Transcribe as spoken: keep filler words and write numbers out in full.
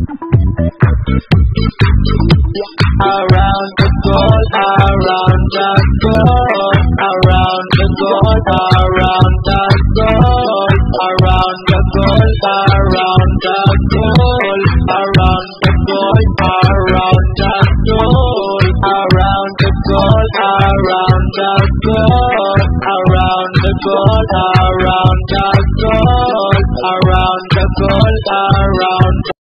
Around the goal, around the goal, around the goal, around the goal, around the goal, around the goal, around the goal, around the goal, around the goal, around the goal, around the goal, around the